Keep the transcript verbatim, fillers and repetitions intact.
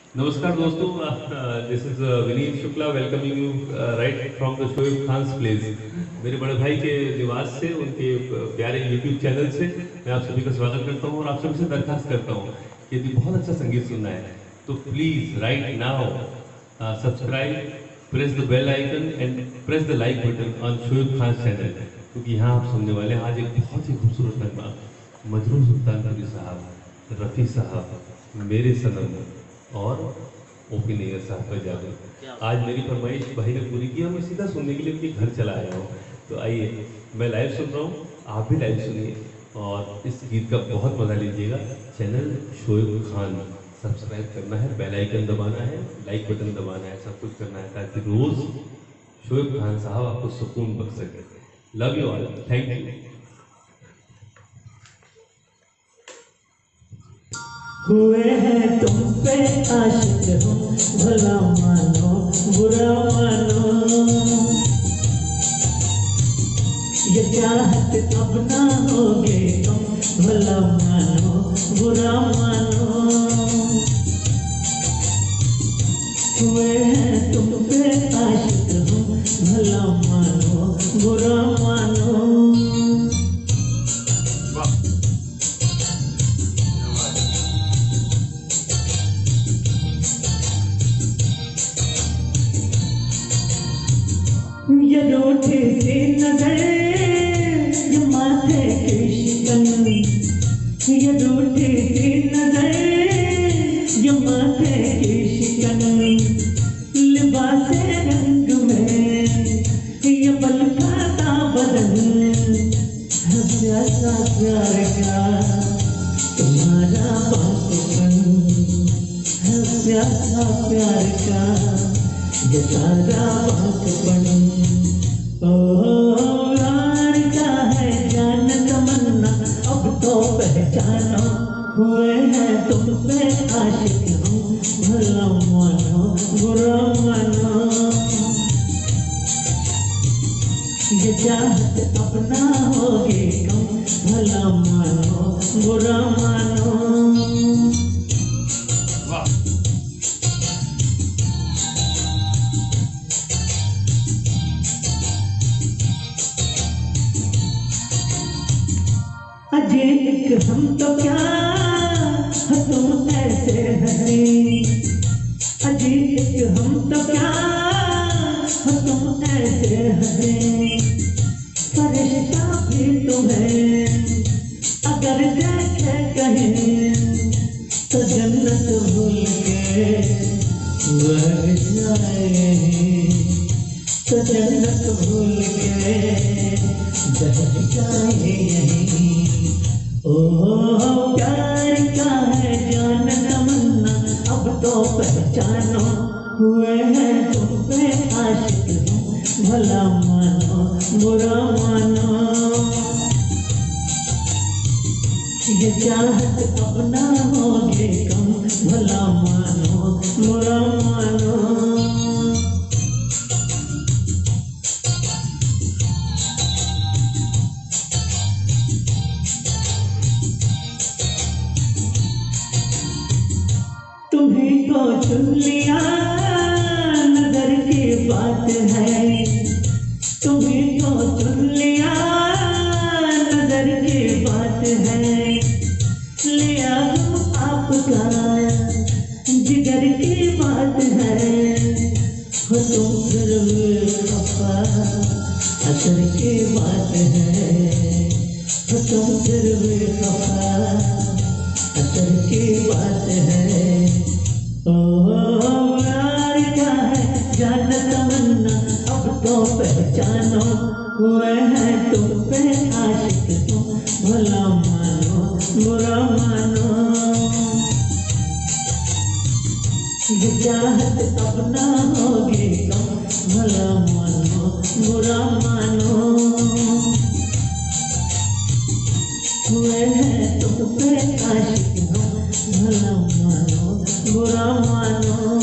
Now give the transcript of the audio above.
नमस्कार दोस्तों, this is Vineet Shukla welcoming you right from the Shoaib Khan's place. मेरे बड़े भाई के निवास से, उनके प्यारे यूट्यूब चैनल से मैं आप सभी का स्वागत करता हूँ और आप सभी से दरखास्त करता हूँ कि यदि बहुत अच्छा संगीत सुनना है तो please right now subscribe, press the bell icon and press the like button on Shoaib Khan's channel, क्योंकि यहाँ आप सुनने वाले हैं आज एक बहुत ही खूबसूरत नगमा मजरूर सुल्तानपुरी साहब, रफ़ी साहब, मेरे सनम और ओपी नैयर साहब का जादू। आज मेरी फरमाइश भाई ने पूरी की और मैं सीधा सुनने के लिए उनके घर चला आया हूँ। तो आइए, मैं लाइव सुन रहा हूँ, आप भी लाइव सुनिए और इस गीत का बहुत मज़ा लीजिएगा। चैनल शोएब खान सब्सक्राइब करना है, बेल आइकन दबाना है, लाइक बटन दबाना है, सब कुछ करना है ताकि रोज़ शोएब खान साहब आपको सुकून बख्श सके। Love you all, thank you. हुए हैं तुम पे आशिक हम, भला मानो बुरा मानो, ये चाहत अब ना होगे तुम, भला मानो बुरा मानो। हुए हैं तुम पे आशिक हम, भला मानो बुरा मानो। ये रूठी सी नजर, ये माथे की शिकन, ये रूठी सी नजर, ये माथे की शिकन, लिबासे रंग में ये पल खाता बदन, है प्यासा प्यार का तुम्हारा बातपन, है प्यासा प्यार का ये सारा बातपन। ओ यार का है जान तमन्ना, अब तो पहचानो, हुए हैं तुम पे आशिक हम, भला मानो बुरा मानो। ये चाहत अपना होगे कम, भला मानो बुरा मानो। अजी एक हम तो क्या तुम ऐसे हंसी, अजी एक हम तो क्या तुम ऐसे हंसी, फरिश्ता भी तुम्हें अगर देखे कहीं तो जन्नत भूल के वह जाए, तो जन्नत भूल के बह जाए यहीं। ओ प्यार का है जान तमन्ना, अब तो पहचानो, हुए हैं तुम पे आशिक हम, भला मानो बुरा मानो। ये चाहत अपना होगे कम, भला मानो बुरा मानो। तुम्हीं को चुन लिया नजर की बात है, तुम्हीं को चुन लिया नजर की बात है, लिया हूँ आपका जिगर की बात है, हो तुम फिर भी खफा असर की बात है, हो तुम फिर भी खफा असर की बात है। ओ यार क्या है जान तमन्ना, अब तो पहचानो, हुए हैं तुम पे आशिक तुम, भला मानो बुरा मानो। ये चाहत अपना होगे कम, भला मानो बुरा मानो। हुए हैं तुम पे आशिक हम, भला मानो बुरा मानो।